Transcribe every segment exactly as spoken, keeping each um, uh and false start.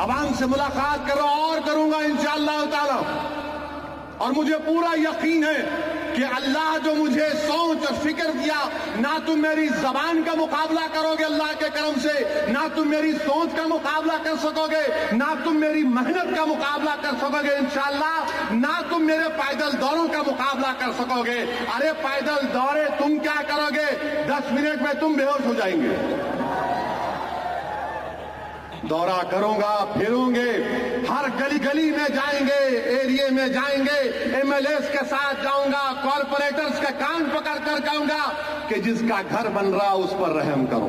अवाम से मुलाकात करो और करूंगा इंशाअल्लाह ताला। और मुझे पूरा यकीन है कि अल्लाह जो मुझे सोच और फिक्र दिया, ना तुम मेरी जबान का मुकाबला करोगे अल्लाह के करम से, ना तुम मेरी सोच का मुकाबला कर सकोगे, ना तुम मेरी मेहनत का मुकाबला कर सकोगे इंशाअल्लाह, ना तुम मेरे पैदल दौरों का मुकाबला कर सकोगे। अरे पैदल दौरे तुम क्या करोगे, दस मिनट में तुम बेहोश हो जाएंगे। दौरा करूंगा, फिरूंगे, हर गली गली में जाएंगे, एरिया में जाएंगे, एमएलएस के साथ जाऊंगा, कॉर्पोरेटर्स का कान पकड़ कर कहूंगा कि जिसका घर बन रहा उस पर रहम करो।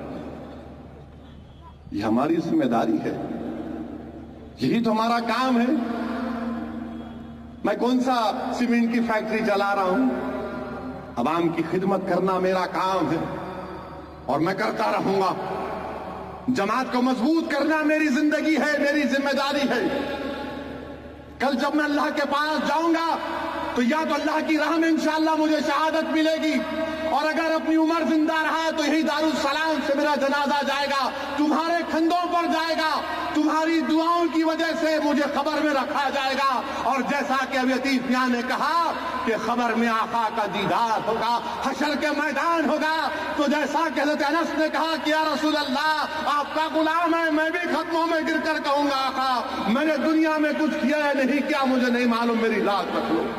ये हमारी जिम्मेदारी है, यही तो हमारा काम है। मैं कौन सा सीमेंट की फैक्ट्री चला रहा हूं, अवाम की खिदमत करना मेरा काम है और मैं करता रहूंगा। जमात को मजबूत करना मेरी जिंदगी है, मेरी जिम्मेदारी है। कल जब मैं अल्लाह के पास जाऊंगा तो या तो अल्लाह की राह में इंशाअल्लाह मुझे शहादत मिलेगी, और अगर अपनी उम्र जिंदा रहा तो यही दारुल सलाम से मेरा जनाजा जाएगा, तुम्हारे कंधों पर जाएगा, तुम्हारी दुआओं की वजह से मुझे खबर में रखा जाएगा। और जैसा कि अभी अतीफ मियां ने कहा कि खबर में आका का दीदार होगा, हशर के मैदान होगा, तो जैसा कि हज़रत अनस ने कहा कि या रसूल अल्लाह आपका गुलाम है, मैं भी खत्मों में गिरकर कहूंगा आका मैंने दुनिया में कुछ किया है नहीं क्या मुझे नहीं मालूम, मेरी लाज रख लो।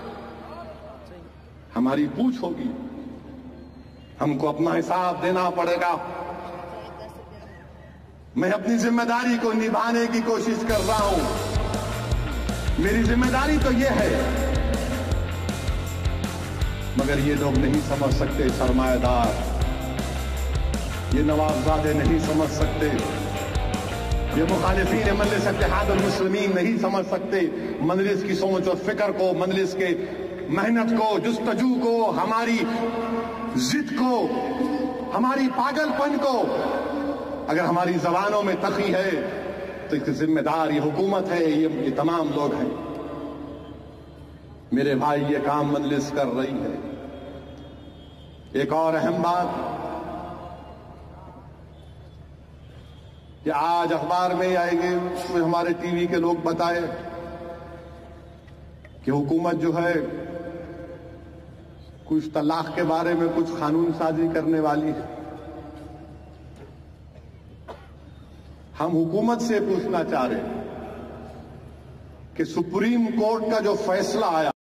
हमारी पूछ होगी, हमको अपना हिसाब देना पड़ेगा। मैं अपनी जिम्मेदारी को निभाने की कोशिश कर रहा हूं। मेरी जिम्मेदारी तो ये है, मगर ये लोग नहीं समझ सकते, सरमाएदार, ये नवाबजादे नहीं समझ सकते, ये मुखालिफीन मजलिस इत्तेहाद अल मुस्लिमीन नहीं समझ सकते मजलिस की सोच और फिक्र को, मजलिस के मेहनत को, जुस्तजू को, हमारी जिद को, हमारी पागलपन को। अगर हमारी जबानों में तखी है तो इसकी जिम्मेदार ये हुकूमत है, ये, ये तमाम लोग हैं। मेरे भाई ये काम मजलिस कर रही है। एक और अहम बात कि आज अखबार में आएंगे, उसमें हमारे टीवी के लोग बताए कि हुकूमत जो है कुछ तलाक के बारे में कुछ कानून साजी करने वाली है। हम हुकूमत से पूछना चाह रहे हैं कि सुप्रीम कोर्ट का जो फैसला आया